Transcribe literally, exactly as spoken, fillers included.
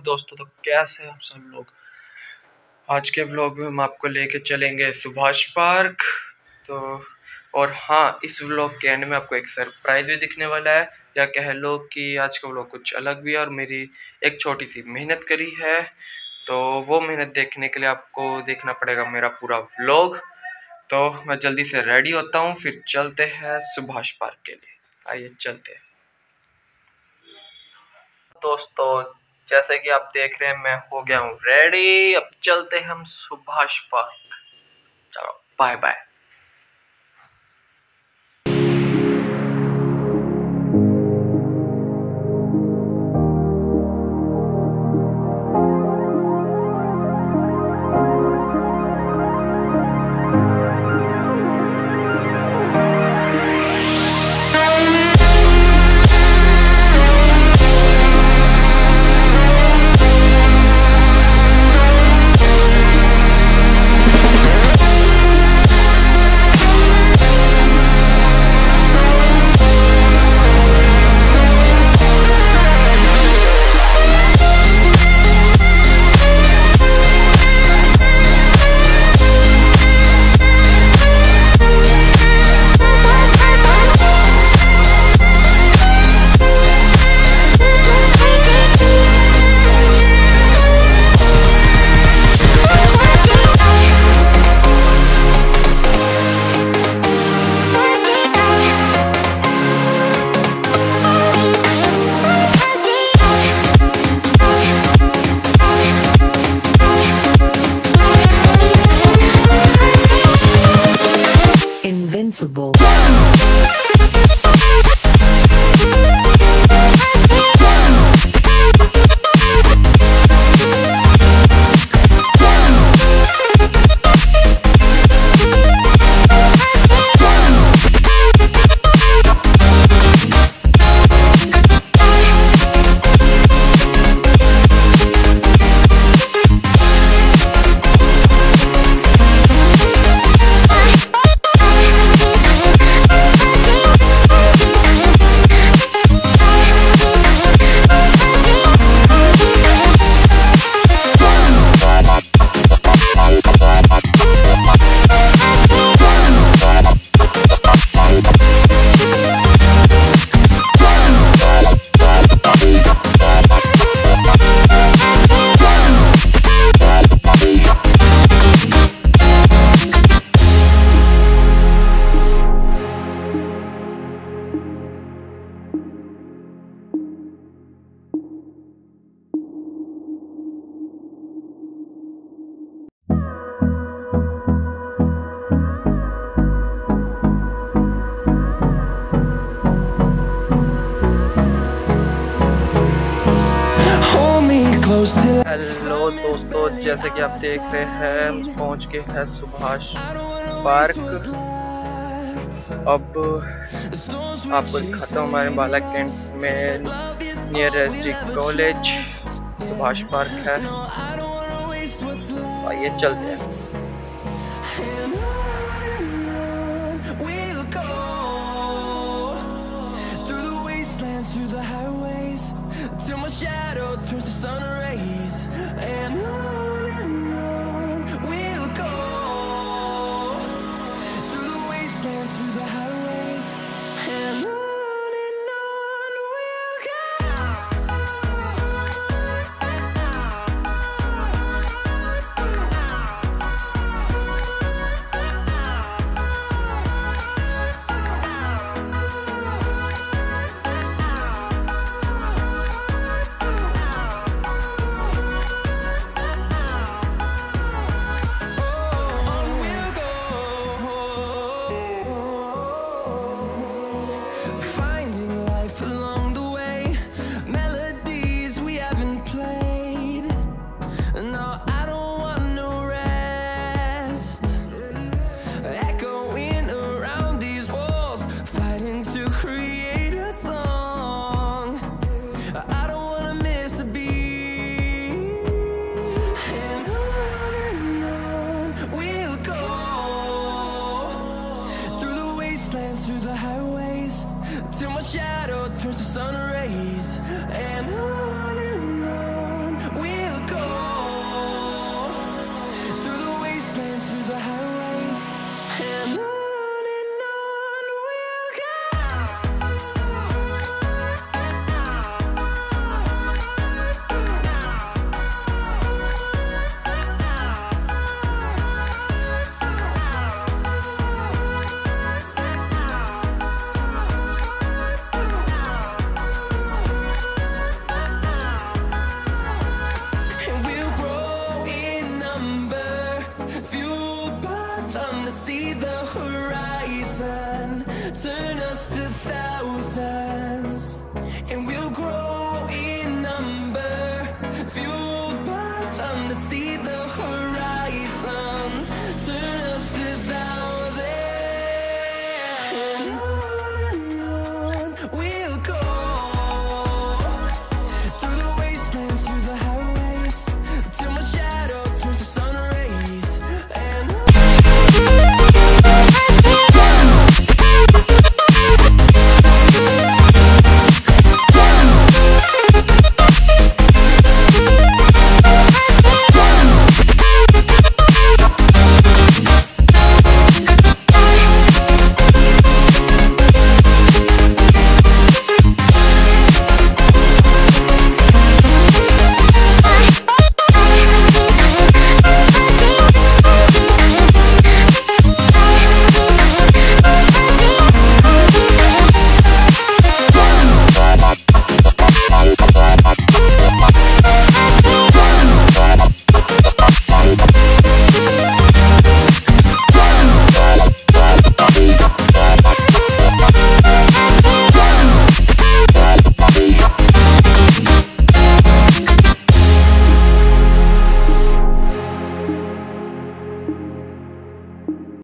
दोस्तों, तो कैसे हैं आप सब लोग। आज के व्लॉग में हम आपको लेके चलेंगे सुभाष पार्क। तो और हाँ, इस व्लॉग के एंड में आपको एक सरप्राइज भी दिखने वाला है, या कह लो कि आज का व्लॉग कुछ अलग भी है और मेरी एक छोटी सी मेहनत करी है। तो वो मेहनत देखने के लिए आपको देखना पड़ेगा मेरा पूरा व्लॉग। तो मैं जल्दी से रेडी होता हूँ, फिर चलते हैं सुभाष पार्क के लिए। आइए चलते हैं दोस्तों। जैसे कि आप देख रहे हैं, मैं हो गया हूँ रेडी। अब चलते हैं हम सुभाष पार्क। चलो बाय बाय। Invincible. हेलो दोस्तों, जैसे कि आप देख रहे हैं, हम पहुंच गए हैं सुभाष पार्क। अब आपको दिखाता हूँ हमारे अम्बाला कैंट में near SG college Subhash park है। आइए चलते हैं। Till my shadow turns to sun rays, and on and on we'll go, through the wastelands, through the highways, and on and on we'll go. Till my shadow turns to sun rays, and on and on thousands, and we'll grow